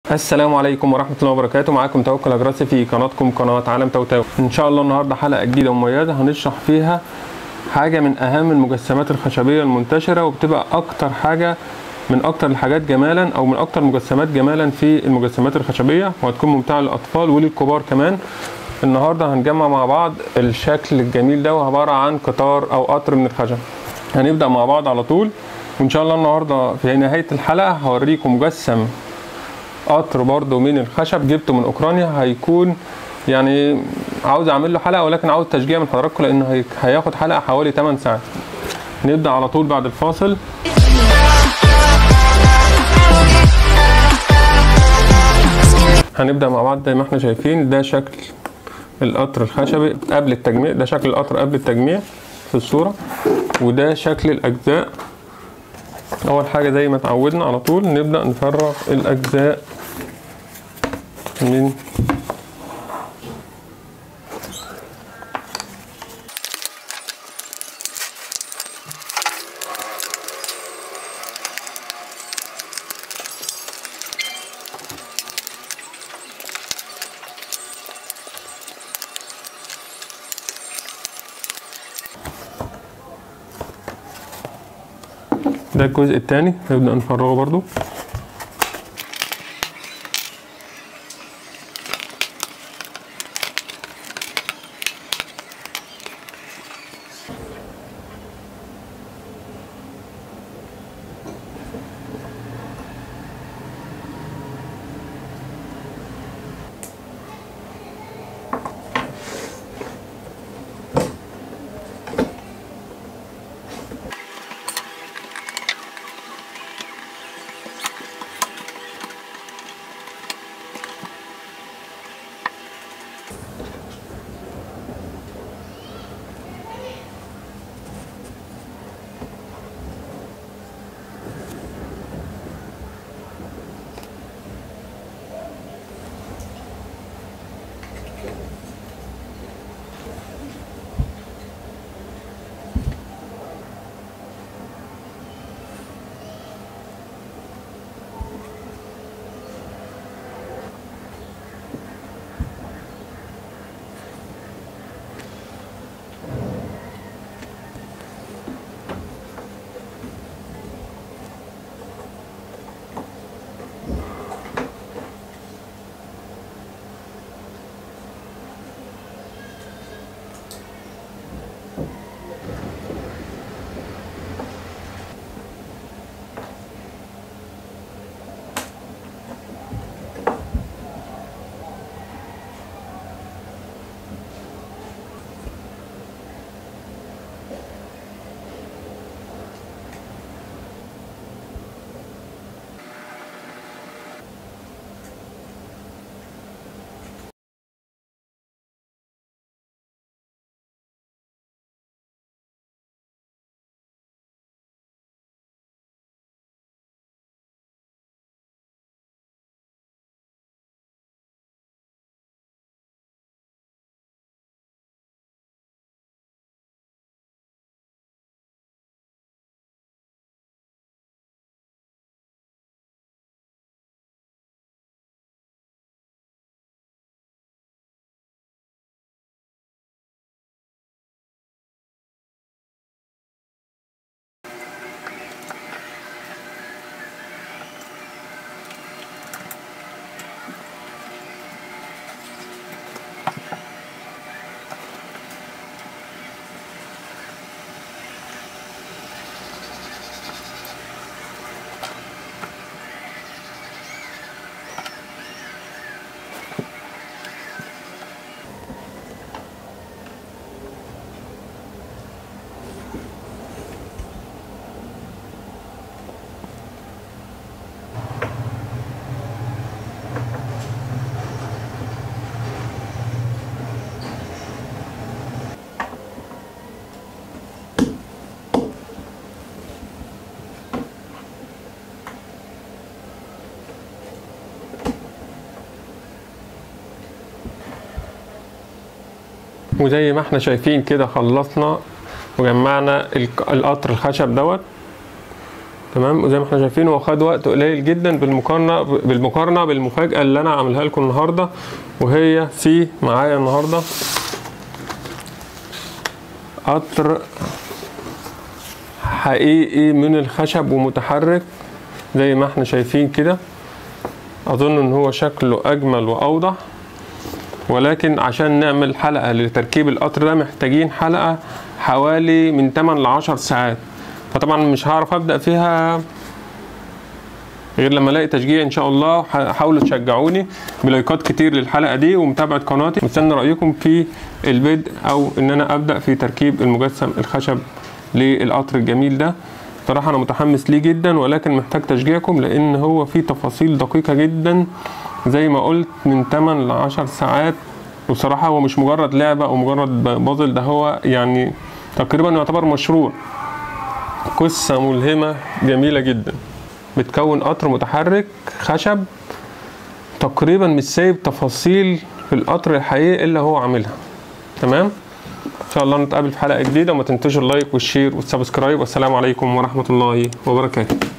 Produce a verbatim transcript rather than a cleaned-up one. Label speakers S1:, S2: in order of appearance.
S1: السلام عليكم ورحمة الله وبركاته. معاكم توكل أجراسي في قناتكم قناة عالم توتو. إن شاء الله النهاردة حلقة جديدة ومميزة هنشرح فيها حاجة من أهم المجسمات الخشبية المنتشرة، وبتبقى أكتر حاجة من أكتر الحاجات جمالا أو من أكتر المجسمات جمالا في المجسمات الخشبية، وهتكون ممتعة للأطفال وللكبار كمان. النهاردة هنجمع مع بعض الشكل الجميل ده، وعبارة عن قطار أو قطر من الخشب. هنبدأ مع بعض على طول، وإن شاء الله النهاردة في نهاية الحلقة هوريكم مجسم قطر برضو من الخشب جبته من اوكرانيا. هيكون يعني عاوز اعمل له حلقه، ولكن عاوز تشجيع من حضراتكم لانه هياخد حلقه حوالي ثماني ساعات. نبدا على طول بعد الفاصل. هنبدا مع بعض زي ما احنا شايفين. ده شكل القطر الخشبي قبل التجميع، ده شكل القطر قبل التجميع في الصوره، وده شكل الاجزاء. اول حاجه زي ما اتعودنا على طول نبدا نفرغ الاجزاء من ده الجزء الثاني نبدأ نفرغه برضو. وزي ما احنا شايفين كده خلصنا وجمعنا القطر الخشب دوت. تمام. وزي ما احنا شايفين هو خد وقت قليل جدا بالمقارنه بالمقارنه بالمفاجاه اللي انا عاملها لكم النهارده، وهي في معايا النهارده قطر حقيقي من الخشب ومتحرك زي ما احنا شايفين كده. اظن ان هو شكله اجمل واوضح، ولكن عشان نعمل حلقه لتركيب القطر ده محتاجين حلقه حوالي من ثمانية ل عشر ساعات، فطبعا مش هعرف ابدا فيها غير لما الاقي تشجيع ان شاء الله. حاولوا تشجعوني بلايكات كتير للحلقه دي ومتابعه قناتي. مستني رايكم في البدء او ان انا ابدا في تركيب المجسم الخشب للقطر الجميل ده. صراحه انا متحمس ليه جدا، ولكن محتاج تشجيعكم لان هو فيه تفاصيل دقيقه جدا زي ما قلت من ثمانية ل عشر ساعات. وصراحه هو مش مجرد لعبه او مجرد بازل، ده هو يعني تقريبا يعتبر مشروع، قصه ملهمه جميله جدا. بتكون قطر متحرك خشب تقريبا مش سايب تفاصيل في القطر الحقيقي الا هو عاملها. تمام. ان شاء الله نتقابل في حلقه جديده، وما تنسوش اللايك والشير والسبسكرايب. والسلام عليكم ورحمه الله وبركاته.